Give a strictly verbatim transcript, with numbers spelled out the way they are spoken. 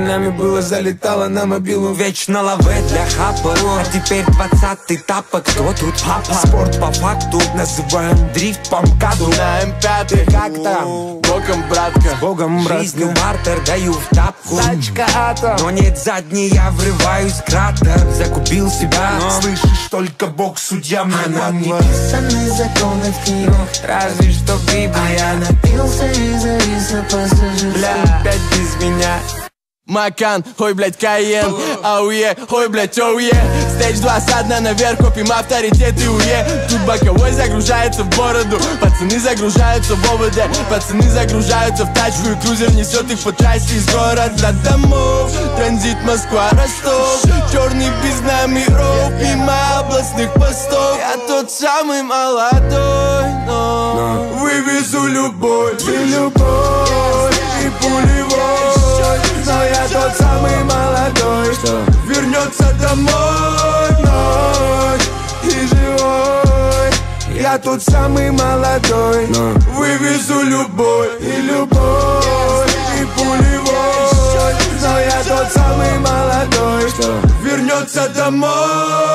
нами было, залетало на мобилу. Вечно лаве для хапа, а теперь двадцатый тапок. Кто тут папа? Спорт по факту называем дрифт по МКАДу. На эм пять, как там? Богом, братка. Богом, братка. Жизнью бартер даю в тапку. Тачка атом. Но нет задней, я врываюсь в кратер. Загубил себя, но слышишь, только Бог судья мне нам не нагло. писаны законы в книгах, разве что Библия. Напился и завис на пассажирской. Бля, опять без меня. Макан, ой, блядь, Каен, ауе, ой, блядь, оуе. Стейдж два со дна наверх, копим авторитет и уе. Тут боковой загружается в бороду, пацаны загружаются в ОВД. Пацаны загружаются в тачку и крузер несет их по трассе из города домов. Транзит Москва, Ростов, черный без номеров, мимо областных постов. Я тот самый молодой, но вывезу любовь и любовь и пулевой. Но я тот самый молодой, что вернется домой вновь и живой. Я тот самый молодой, но вывезу любовь и любовь и пулевой. Но я тот самый молодой, что вернется домой